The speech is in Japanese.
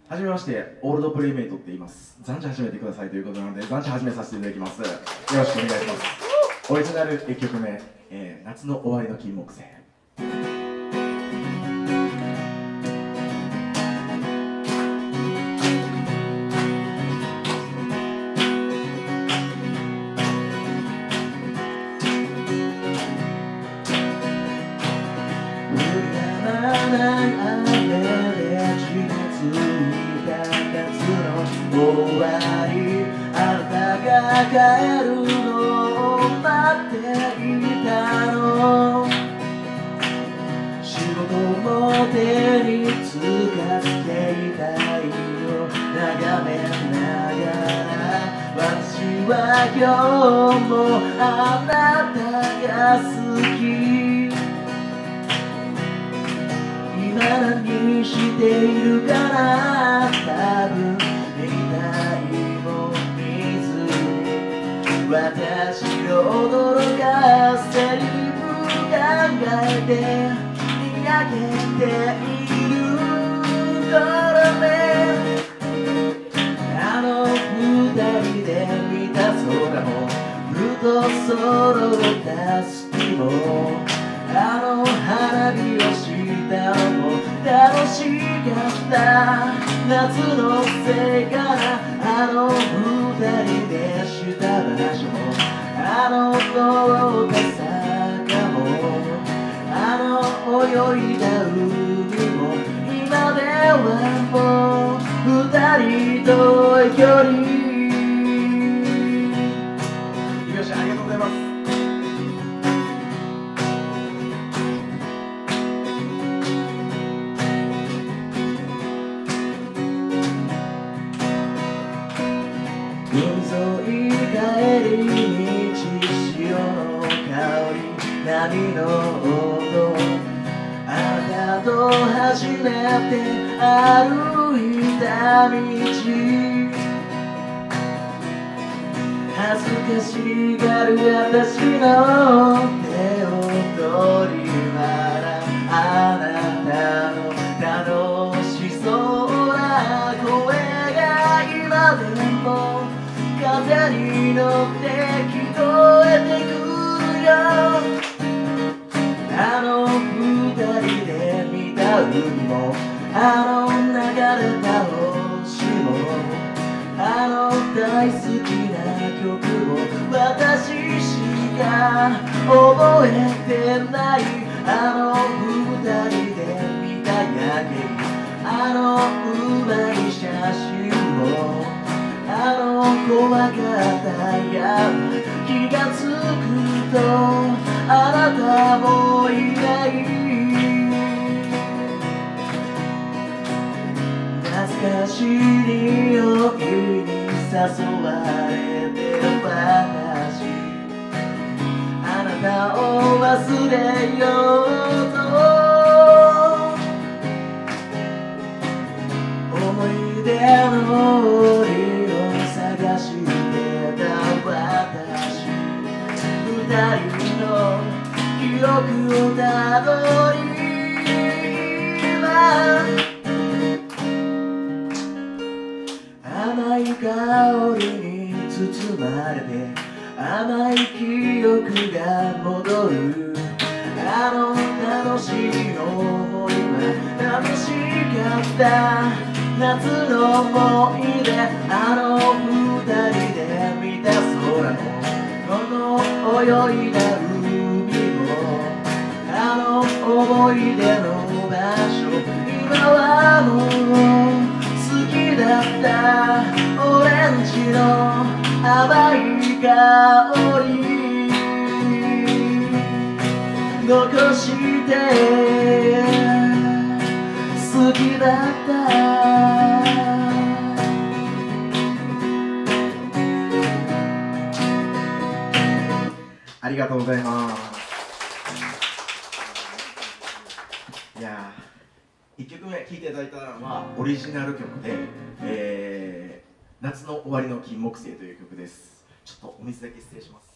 はじめまして、オールドプレイメイトって言います。残地始めてくださいということなので、残地始めさせていただきます。よろしくお願いします。オリジナル1曲目、夏の終わりの金木犀。 終わり、あなたが帰るのを待っていたの。仕事も手につかせていたいを眺めながら、私は今日もあなたが好き。今何しているかな、多分私を驚かせる考えて見上げているからね。あの二人で見た空もふと揃った月も、あの花火をしたのも楽しかった。夏のせいからあの二人でした場所も、あの通った坂も、あの泳いだ海も、今ではもう二人遠い距離。 いきました。ありがとうございます。 海沿い帰り道、潮の香り、波の音、あなたと初めて歩いた道。恥ずかしがる私の手を取り笑うあなたの楽しそうな声が今でも風に乗って聞こえてくるよ。あの二人で見た海も、あの流れた星も、あの大好きな曲も私しか覚えてない。あの二人で見た夜景、あのうまい写真も、あの怖かったや気がつくとあなたもいない。懐かしい匂いに誘われて私、あなたを忘れようと思い出の探してた私、二人の記憶をたどり今、甘い香りに包まれて甘い記憶が戻る。あの楽しい思いは楽しかった夏の思い出。あの二人で見た空も、この泳いだ海も、あの思い出の場所、今はもう好きだったオレンジの甘い香り残して好きだった。 ありがとうございます。いやー、1曲目聴いていただいたのはオリジナル曲で、夏の終わりの金木犀という曲です。ちょっとお水だけ失礼します。